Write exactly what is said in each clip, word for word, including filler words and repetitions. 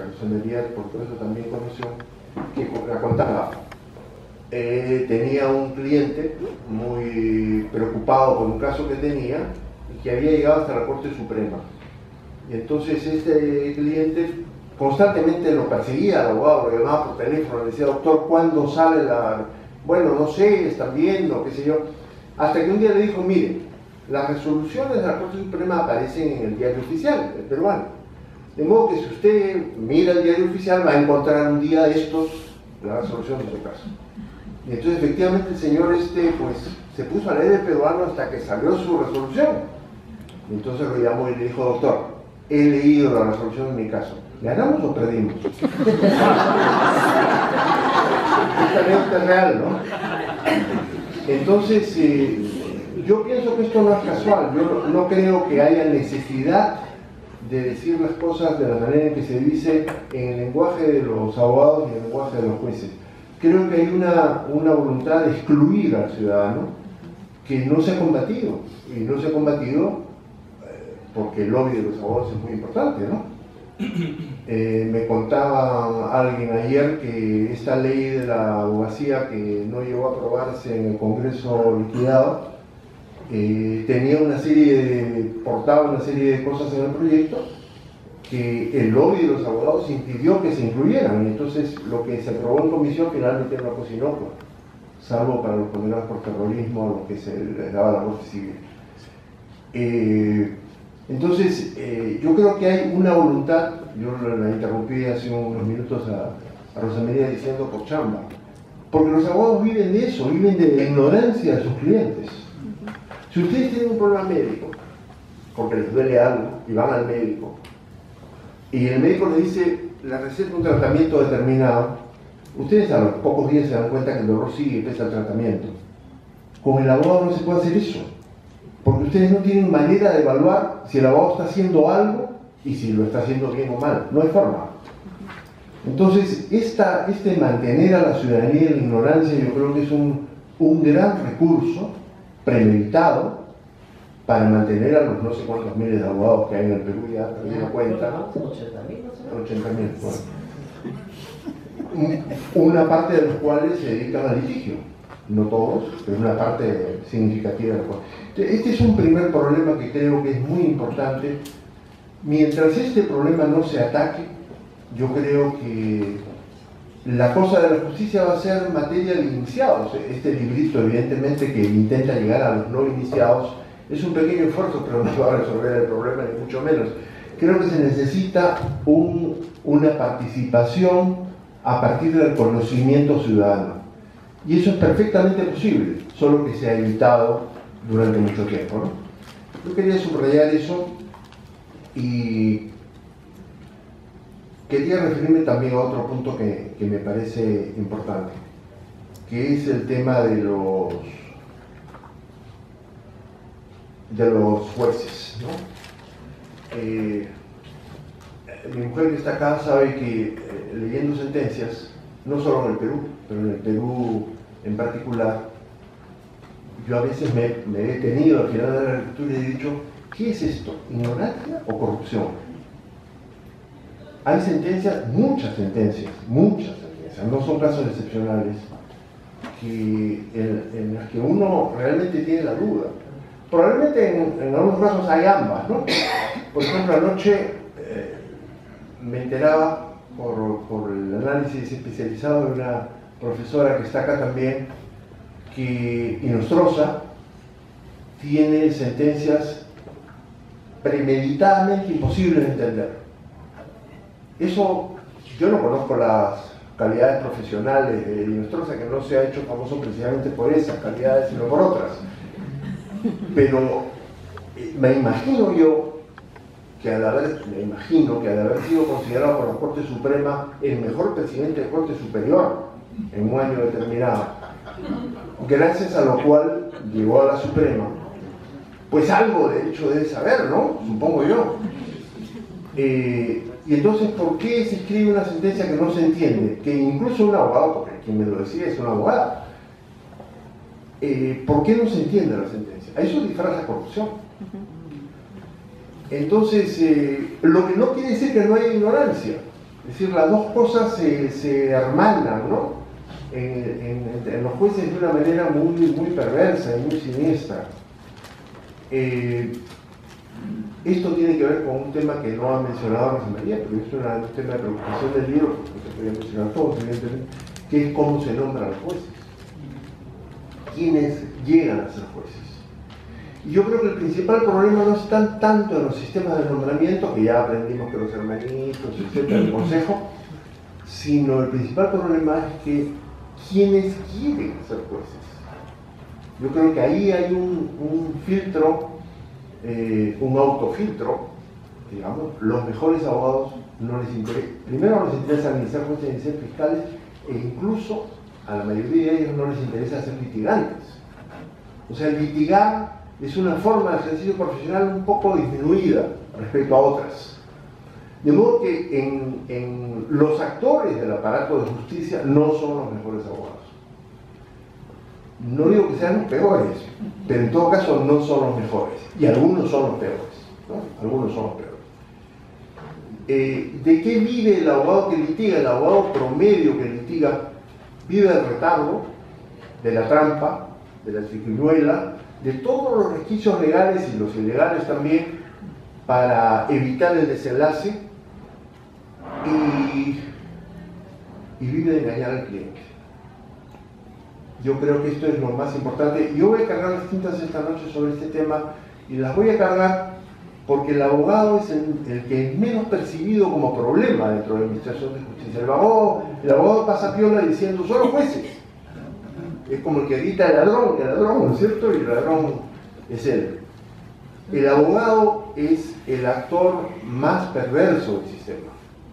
Rosa María, por todo eso también conoció, que la contaba. Eh, tenía un cliente muy preocupado por un caso que tenía y que había llegado hasta la Corte Suprema. Y entonces este cliente constantemente lo perseguía al abogado, lo llamaba por teléfono, le decía, doctor, ¿cuándo sale la...? Bueno, no sé, están viendo, qué sé yo. Hasta que un día le dijo, mire, las resoluciones de la Corte Suprema aparecen en el diario oficial, el peruano. De modo que si usted mira el diario oficial va a encontrar un día de estos la resolución de su caso. Y entonces efectivamente el señor este pues se puso a leer el peruano hasta que salió su resolución. Y entonces lo llamó y le dijo, doctor, he leído la resolución de mi caso. ¿Ganamos o perdimos? Esta anécdota es real, ¿no? Entonces, eh, yo pienso que esto no es casual. Yo no, no creo que haya necesidad de decir las cosas de la manera en que se dice en el lenguaje de los abogados y en el lenguaje de los jueces. Creo que hay una, una voluntad de excluir al ciudadano que no se ha combatido. Y no se ha combatido eh, porque el lobby de los abogados es muy importante, ¿no? Eh, me contaba alguien ayer que esta ley de la abogacía que no llegó a aprobarse en el Congreso liquidado eh, tenía una serie de, portaba una serie de cosas en el proyecto que el lobby de los abogados impidió que se incluyeran, y entonces lo que se aprobó en comisión finalmente era una cosa inocua, salvo para los condenados por terrorismo, lo que se les daba la Corte Civil. Eh, Entonces, eh, yo creo que hay una voluntad, yo la interrumpí hace unos minutos a, a Rosa María diciendo por chamba, porque los abogados viven de eso, viven de la ignorancia de sus clientes. Si ustedes tienen un problema médico, porque les duele algo, y van al médico, y el médico les dice, la receta un tratamiento determinado, ustedes a los pocos días se dan cuenta que el dolor sigue pese al tratamiento. Con el abogado no se puede hacer eso. Porque ustedes no tienen manera de evaluar si el abogado está haciendo algo y si lo está haciendo bien o mal. No hay forma. Entonces, esta, este mantener a la ciudadanía en la ignorancia yo creo que es un, un gran recurso premeditado para mantener a los no sé cuántos miles de abogados que hay en el Perú, ya perdí la cuenta. ochenta mil. Bueno. Una parte de los cuales se dedican al litigio. No todos, pero una parte significativa de la cosa. Este es un primer problema que creo que es muy importante. Mientras este problema no se ataque, yo creo que la cosa de la justicia va a ser materia de iniciados. Este librito, evidentemente, que intenta llegar a los no iniciados, es un pequeño esfuerzo, pero no va a resolver el problema, ni mucho menos. Creo que se necesita un, una participación a partir del conocimiento ciudadano. Y eso es perfectamente posible, solo que se ha evitado durante mucho tiempo, ¿no? Yo quería subrayar eso y quería referirme también a otro punto que, que me parece importante, que es el tema de los, de los jueces, ¿no? Eh, mi mujer que está acá sabe que eh, leyendo sentencias, no solo en el Perú, pero en el Perú en particular, yo a veces me, me he detenido al final de la lectura y he dicho, ¿qué es esto? ¿Ignorancia o corrupción? Hay sentencias, muchas sentencias, muchas sentencias, no son casos excepcionales, que, en, en las que uno realmente tiene la duda. Probablemente en, en algunos casos hay ambas, ¿no? Por ejemplo, anoche eh, me enteraba por, por el análisis especializado de una profesora que está acá también, que Inostroza tiene sentencias premeditadamente imposibles de entender. Eso, yo no conozco las calidades profesionales de Inostroza, que no se ha hecho famoso precisamente por esas calidades, sino por otras. Pero me imagino yo que al haber, me imagino que al haber sido considerado por la Corte Suprema el mejor presidente de Corte Superior en un año determinado, gracias a lo cual llegó a la Suprema, pues algo de hecho debe saber, ¿no? Supongo yo. Eh, y entonces, ¿por qué se escribe una sentencia que no se entiende? Que incluso un abogado, porque quien me lo decía es un abogado, eh, ¿por qué no se entiende la sentencia? A eso disfraza corrupción. Entonces, eh, lo que no quiere decir que no haya ignorancia. Es decir, las dos cosas se, se hermanan, ¿no? En, en, en los jueces de una manera muy, muy perversa y muy siniestra. Eh, esto tiene que ver con un tema que no ha mencionado Rosa María, pero es una, un tema de preocupación del libro, porque se podría mencionar todos, evidentemente, que es cómo se nombran los jueces. ¿Quiénes llegan a ser jueces? Y yo creo que el principal problema no está tanto en los sistemas de nombramiento, que ya aprendimos que los hermanitos, etcétera, el consejo, sino el principal problema es que ¿quiénes quieren ser jueces? Yo creo que ahí hay un, un filtro, eh, un autofiltro, digamos. Los mejores abogados no les interesa, primero no les interesa ni ser jueces ni ser fiscales, e incluso a la mayoría de ellos no les interesa ser litigantes. O sea, litigar es una forma de ejercicio profesional un poco disminuida respecto a otras. De modo que en, en los actores del aparato de justicia no son los mejores abogados. No digo que sean los peores, pero en todo caso no son los mejores. Y algunos son los peores, ¿no? Algunos son los peores. Eh, ¿De qué vive el abogado que litiga? El abogado promedio que litiga vive del retardo, de la trampa, de la triquiñuela, de todos los resquicios legales y los ilegales también para evitar el desenlace, y, y vive de engañar al cliente. Yo creo que esto es lo más importante. Yo voy a cargar las tintas esta noche sobre este tema, y las voy a cargar porque el abogado es el, el que es menos percibido como problema dentro de la administración de justicia. El abogado, el abogado pasa piola diciendo, son los jueces. Es como el que grita el ladrón, el ladrón, ¿no es cierto? Y el ladrón es él. El abogado es el actor más perverso del sistema,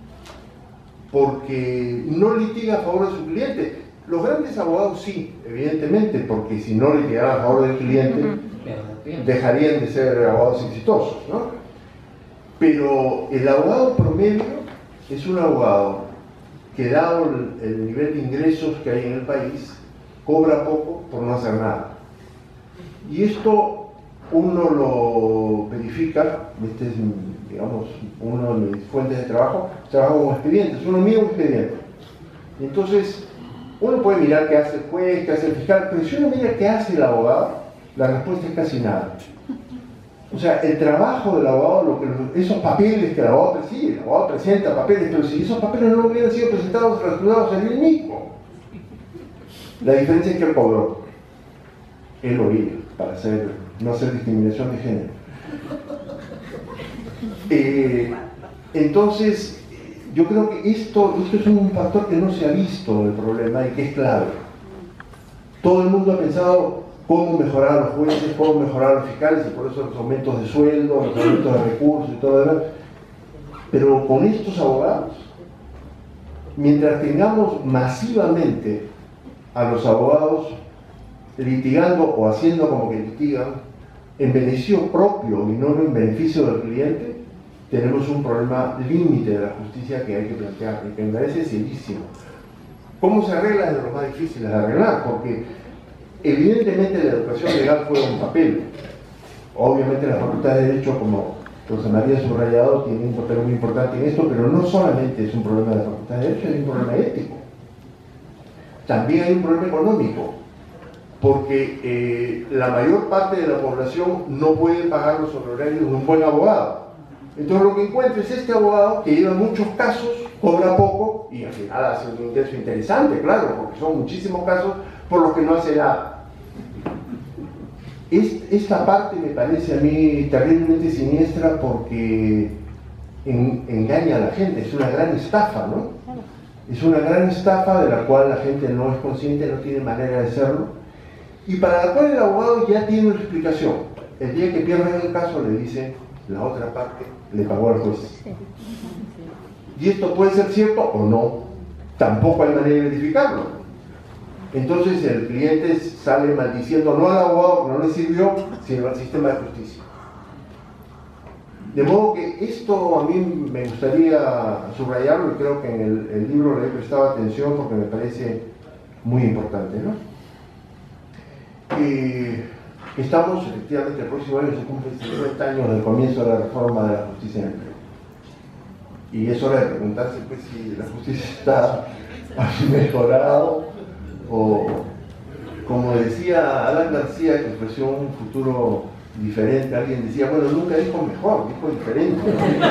porque no litiga a favor de su cliente. Los grandes abogados sí, evidentemente, porque si no litigaran a favor del cliente, dejarían de ser abogados exitosos, ¿no? Pero el abogado promedio es un abogado que, dado el, el nivel de ingresos que hay en el país, cobra poco por no hacer nada. Y esto uno lo verifica, este es, digamos, una de mis fuentes de trabajo, trabajo con expedientes, uno mira un expediente. Entonces, uno puede mirar qué hace el juez, qué hace el fiscal, pero si uno mira qué hace el abogado, la respuesta es casi nada. O sea, el trabajo del abogado, lo que, esos papeles que el abogado preside, el abogado presenta papeles, pero si esos papeles no hubieran sido presentados, el resultado sería el mismo. La diferencia es que él cobró, él o ella, para hacer, no hacer discriminación de género. Eh, entonces, yo creo que esto, esto es un factor que no se ha visto en el problema y que es clave. Todo el mundo ha pensado cómo mejorar a los jueces, cómo mejorar a los fiscales, y por eso los aumentos de sueldo, los aumentos de recursos y todo lo demás. Pero con estos abogados, mientras tengamos masivamente a los abogados litigando o haciendo como que litigan en beneficio propio y no en beneficio del cliente, tenemos un problema límite de la justicia que hay que plantear y que me parece serísimo. ¿Cómo se arregla? Es de lo más difícil de arreglar, porque evidentemente la educación legal fue un papel. Obviamente la Facultad de Derecho, como Rosa María ha subrayado, tiene un papel muy importante en esto, pero no solamente es un problema de la Facultad de Derecho, es un problema ético. También hay un problema económico, porque eh, la mayor parte de la población no puede pagar los honorarios de un buen abogado. Entonces lo que encuentro es este abogado que lleva muchos casos, cobra poco y al final hace un ingreso interesante, claro, porque son muchísimos casos por los que no hace nada. Esta parte me parece a mí terriblemente siniestra porque en, engaña a la gente, es una gran estafa, ¿no? Es una gran estafa de la cual la gente no es consciente, no tiene manera de serlo, y para la cual el abogado ya tiene una explicación. El día que pierden el caso le dicen, la otra parte le pagó al juez. Y esto puede ser cierto o no, tampoco hay manera de verificarlo. Entonces el cliente sale maldiciendo no al abogado que no le sirvió, sino al sistema de justicia. De modo que esto a mí me gustaría subrayarlo, y creo que en el, el libro le he prestado atención porque me parece muy importante, ¿no? Eh, estamos, efectivamente, el próximo año se cumplen cincuenta años del comienzo de la reforma de la justicia en el Perú. Y es hora de preguntarse pues, si la justicia está mejorado o, como decía Alan García, que ofreció un futuro diferente. Alguien decía, bueno, nunca dijo mejor, dijo diferente.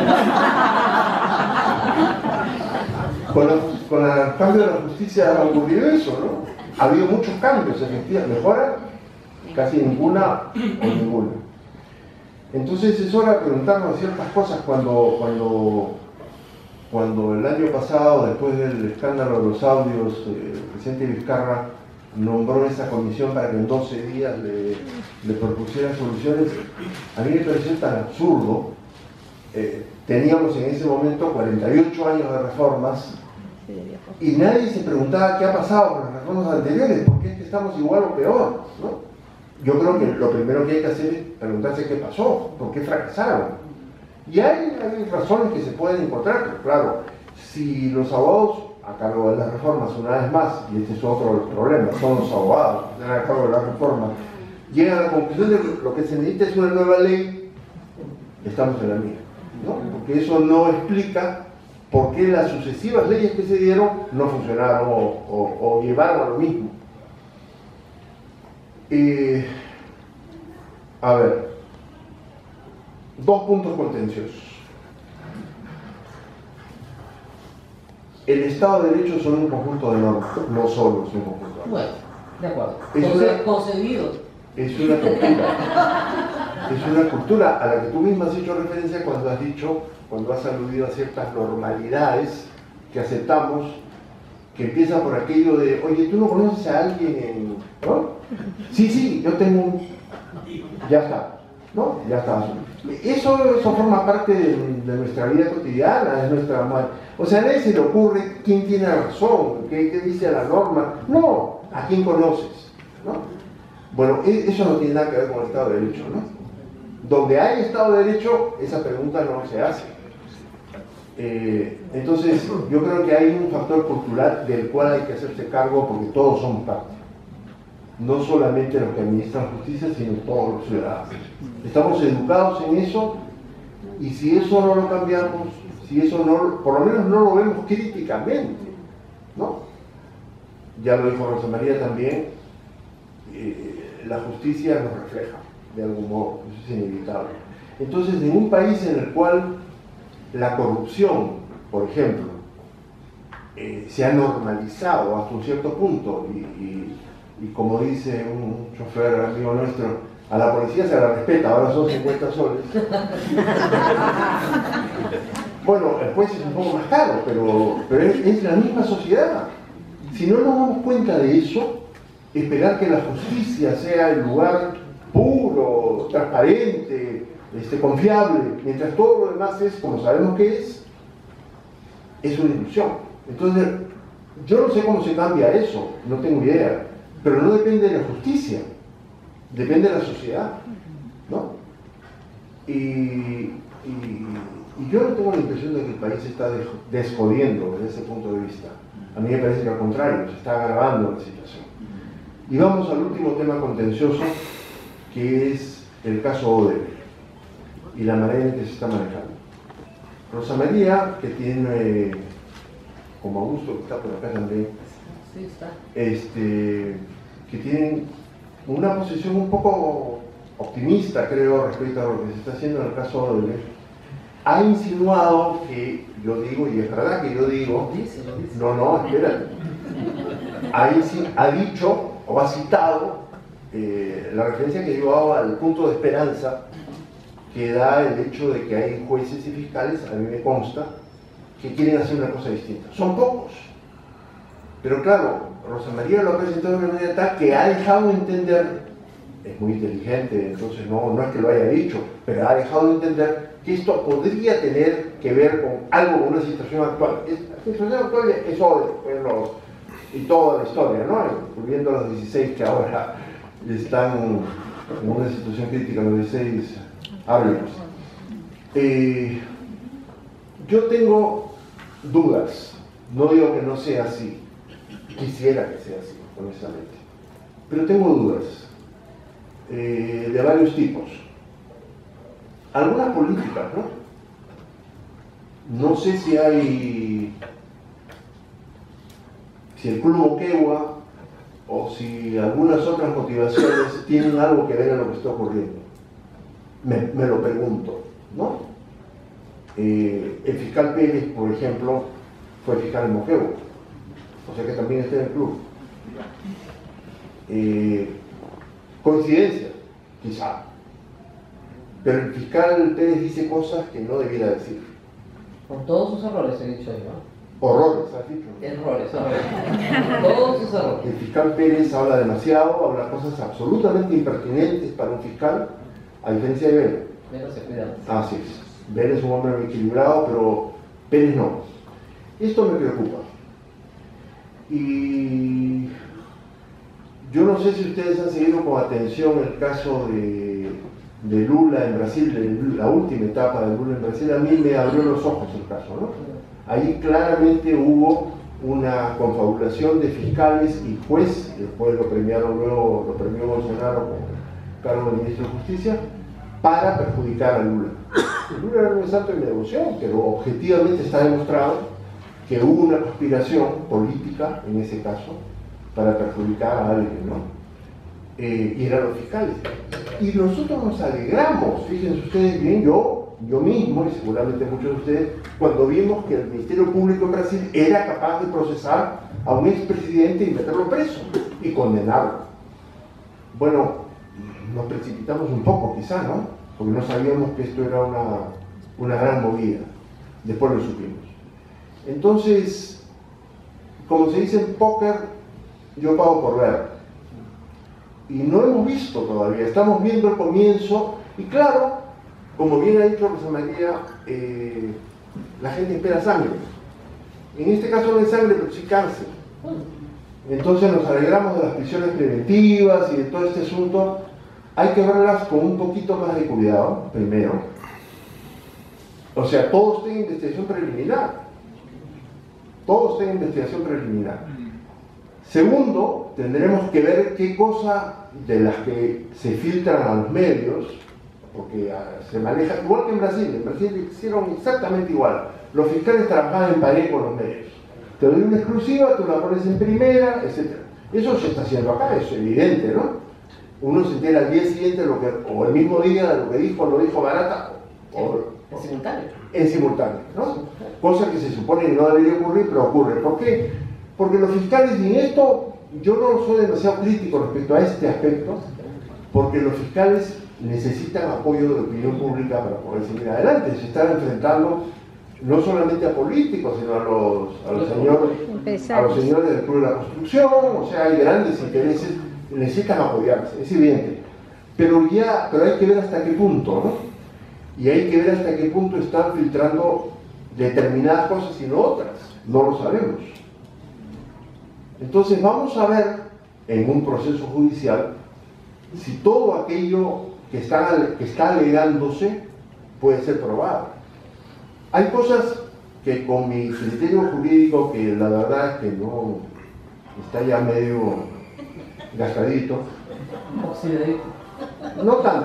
Con, la, con el cambio de la justicia ha ocurrido eso, ¿no? Ha habido muchos cambios, efectivamente, mejora casi ninguna o ninguna. Entonces es hora de preguntarnos ciertas cosas cuando, cuando, cuando el año pasado, después del escándalo de los audios, eh, el presidente Vizcarra nombró esa comisión para que en doce días le, le propusiera soluciones. A mí me pareció tan absurdo. Eh, teníamos en ese momento cuarenta y ocho años de reformas y nadie se preguntaba qué ha pasado con las reformas anteriores, por qué es que estamos igual o peor, ¿no? Yo creo que lo primero que hay que hacer es preguntarse qué pasó, por qué fracasaron. Y hay, hay razones que se pueden encontrar, pero claro, si los abogados a cargo de las reformas, una vez más, y este es otro de los problemas, son los abogados que están a cargo de las reformas, llegan a la conclusión de que lo que se necesita es una nueva ley, estamos en la mía, ¿no? Porque eso no explica por qué las sucesivas leyes que se dieron no funcionaron o, o, o llevaron a lo mismo. Eh, a ver, dos puntos contenciosos. El Estado de Derecho son un conjunto de normas, no solo es un conjunto de normas. Bueno, de acuerdo. Es Conce una, concedido. Es una cultura. Es una cultura a la que tú misma has hecho referencia cuando has dicho, cuando has aludido a ciertas normalidades que aceptamos, que empiezan por aquello de, oye, ¿tú no conoces a alguien en...? ¿No? Sí, sí, yo tengo un... Ya está, ¿no? Ya está. Eso, eso forma parte de, de nuestra vida cotidiana, es nuestra... O sea, a nadie se le ocurre quién tiene razón, qué, qué dice la norma. No, a quién conoces, ¿no? Bueno, eso no tiene nada que ver con el Estado de Derecho, ¿no? Donde hay Estado de Derecho, esa pregunta no se hace. Eh, entonces, yo creo que hay un factor cultural del cual hay que hacerse cargo porque todos somos parte. No solamente los que administran justicia, sino todos los ciudadanos. Estamos educados en eso y si eso no lo cambiamos, si eso no, por lo menos no lo vemos críticamente, ¿no? Ya lo dijo Rosa María también, eh, la justicia nos refleja de algún modo, eso es inevitable. Entonces, en un país en el cual la corrupción, por ejemplo, eh, se ha normalizado hasta un cierto punto y, y, y como dice un chofer amigo nuestro, a la policía se la respeta, ahora son cincuenta soles. Bueno, el juez es un poco más caro, pero, pero es, es la misma sociedad. Si no nos damos cuenta de eso, esperar que la justicia sea el lugar puro, transparente, este, confiable, mientras todo lo demás es como sabemos que es, es una ilusión. Entonces, yo no sé cómo se cambia eso, no tengo idea, pero no depende de la justicia, depende de la sociedad, ¿no? Y, y, y yo no tengo la impresión de que el país se está desjodiendo desde ese punto de vista. A mí me parece que al contrario, se está agravando la situación. Y vamos al último tema contencioso, que es el caso Odebrecht y la manera en que se está manejando. Rosa María, que tiene, como Augusto, que está por acá también, Sí, está. este, que tienen una posición un poco optimista, creo, respecto a lo que se está haciendo en el caso Odebrecht, ha insinuado que, yo digo, y es verdad que yo digo, Dice, lo dice. no, no, espérate, ha, ha dicho o ha citado eh, la referencia que yo hago al punto de esperanza que da el hecho de que hay jueces y fiscales, a mí me consta, que quieren hacer una cosa distinta. Son pocos. Pero claro, Rosa María lo ha presentado de una manera tal que ha dejado de entender, es muy inteligente, entonces no, no es que lo haya dicho, pero ha dejado de entender que esto podría tener que ver con algo, con una situación actual. La situación actual es Odebrecht, pues, los, y toda la historia, ¿no? Incluyendo los dieciséis que ahora están en una situación crítica, los dieciséis árbitros. Eh, yo tengo dudas, no digo que no sea así, quisiera que sea así, honestamente, pero tengo dudas eh, de varios tipos. Algunas políticas, ¿no? no sé si hay, si el Club Moquegua o si algunas otras motivaciones tienen algo que ver en lo que está ocurriendo. Me, me lo pregunto, ¿no? Eh, el fiscal Pérez, por ejemplo, fue fiscal en Moquegua, o sea que también está en el club. Eh, coincidencia, quizá, pero el fiscal Pérez dice cosas que no debiera decir. Con todos sus errores he dicho yo, ¿no? Horrores, has dicho. Errores, errores. Todos sus errores. El fiscal Pérez habla demasiado, habla cosas absolutamente impertinentes para un fiscal, a diferencia de Vera. Vera se cuida. Así es. Vera es un hombre muy equilibrado, pero Pérez no. Esto me preocupa. Y yo no sé si ustedes han seguido con atención el caso de, de Lula en Brasil, de la última etapa de Lula en Brasil. A mí me abrió los ojos el caso, ¿no? Ahí claramente hubo una confabulación de fiscales y juez, después lo premiaron luego, lo premió Bolsonaro con cargo de ministro de Justicia, para perjudicar a Lula. Lula era un santo de devoción, pero objetivamente está demostrado que hubo una conspiración política, en ese caso, para perjudicar a alguien, ¿no? Eh, y eran los fiscales. Y nosotros nos alegramos, fíjense ustedes bien, yo yo mismo, y seguramente muchos de ustedes, cuando vimos que el Ministerio Público en Brasil era capaz de procesar a un expresidente y meterlo preso y condenarlo. Bueno, nos precipitamos un poco quizá, ¿no? Porque no sabíamos que esto era una, una gran movida. Después lo supimos. Entonces, como se dice en póker, yo pago por ver. Y no hemos visto todavía, estamos viendo el comienzo, y claro, como bien ha dicho Rosa María, eh, la gente espera sangre. En este caso no es sangre, pero sí cáncer. Entonces nos alegramos de las prisiones preventivas y de todo este asunto. Hay que verlas con un poquito más de cuidado, primero. O sea, todo está en investigación preliminar. Todo está en investigación preliminar. Segundo, tendremos que ver qué cosa de las que se filtran a los medios, porque uh, se maneja igual que en Brasil. En Brasil hicieron exactamente igual. Los fiscales trabajaban en pared con los medios. Te doy una exclusiva, tú la pones en primera, etcétera. Eso se está haciendo acá, es evidente, ¿no? Uno se entera al día siguiente lo que, o el mismo día de lo que dijo, lo dijo Barata, o, en simultáneo. En simultáneo, ¿no? Cosa que se supone que no debería ocurrir, pero ocurre. ¿Por qué? Porque los fiscales, y en esto yo no soy demasiado crítico respecto a este aspecto, porque los fiscales necesitan apoyo de la opinión pública para poder seguir adelante. Se están enfrentando no solamente a políticos, sino a los, a los, señores, a los señores del Club de la Construcción. O sea, hay grandes intereses, necesitan apoyarse, es evidente. Pero ya, pero hay que ver hasta qué punto, ¿no? Y hay que ver hasta qué punto están filtrando determinadas cosas y no otras. No lo sabemos. Entonces vamos a ver en un proceso judicial si todo aquello que está, que está alegándose puede ser probado. Hay cosas que con mi criterio jurídico, que la verdad es que no está ya medio gastadito, no tanto,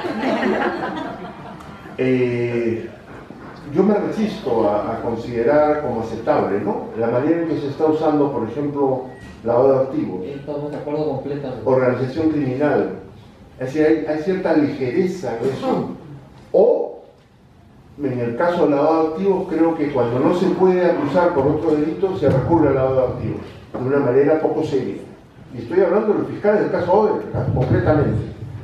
eh, yo me resisto a, a considerar como aceptable, ¿no? La manera en que se está usando, por ejemplo, lavado de activos. Estamos de acuerdo completamente. Organización criminal. Es decir, hay, hay cierta ligereza en eso. O, en el caso del lavado de activos, creo que cuando no se puede acusar por otro delito, se recurre al lavado de activos, de una manera poco seria. Y estoy hablando de los fiscales del caso Odebrecht, concretamente.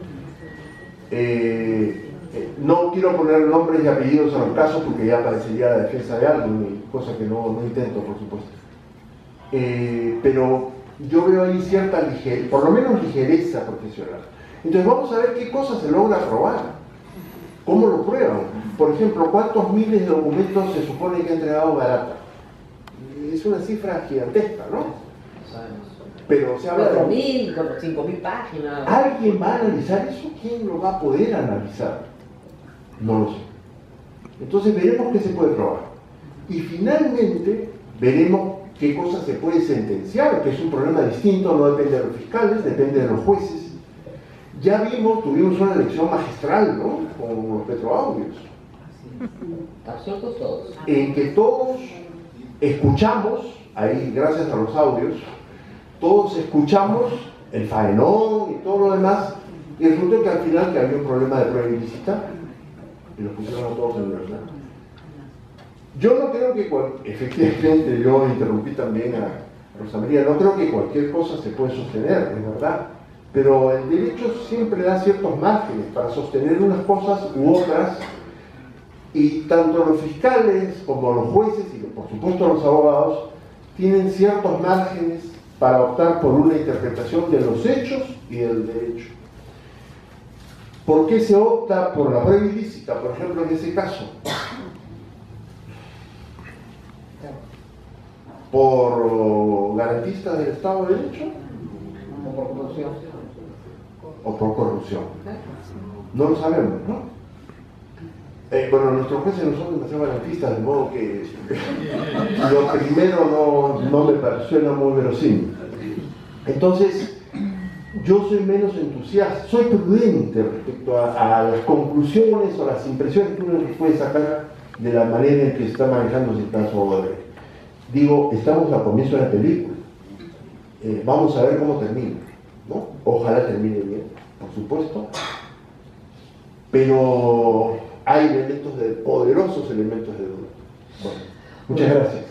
Eh, Eh, no quiero poner nombres y apellidos a los casos porque ya parecería la defensa de alguien, cosa que no, no intento, por supuesto. Eh, pero yo veo ahí cierta ligereza, por lo menos ligereza profesional. Entonces vamos a ver qué cosas se logra probar, cómo lo prueban. Por ejemplo, cuántos miles de documentos se supone que ha entregado Barata. Es una cifra gigantesca, ¿no? Pero se habla cuatro mil, cinco mil páginas. ¿Alguien va a analizar eso? ¿Quién lo va a poder analizar? No lo sé. Entonces veremos qué se puede probar. Y finalmente veremos qué cosas se puede sentenciar, que es un problema distinto, no depende de los fiscales, depende de los jueces. Ya vimos, tuvimos una elección magistral, ¿no? Con los petroaudios. Absurdos todos. En que todos escuchamos, ahí gracias a los audios, todos escuchamos el faenón y todo lo demás, y resulta que al final que había un problema de prueba ilícita y los pusieron a todos en libertad. Yo no creo que, efectivamente, yo interrumpí también a Rosa María, no creo que cualquier cosa se puede sostener, es verdad, pero el derecho siempre da ciertos márgenes para sostener unas cosas u otras, y tanto los fiscales como los jueces y por supuesto los abogados tienen ciertos márgenes para optar por una interpretación de los hechos y del derecho. ¿Por qué se opta por la prueba ilícita, por ejemplo, en ese caso? ¿Por garantistas del Estado de Derecho? O por corrupción. ¿O por corrupción? No lo sabemos, ¿no? Eh, bueno, nuestros jueces no son demasiado garantistas, de modo que lo primero no, no me suena muy verosímil. Entonces, yo soy menos entusiasta, soy prudente respecto a, a las conclusiones o las impresiones que uno puede sacar de la manera en que se está manejando ese caso Odebrecht. Digo, estamos al comienzo de la película, eh, vamos a ver cómo termina, ¿no? Ojalá termine bien, por supuesto, pero hay elementos de, poderosos elementos de duda. Bueno, muchas gracias.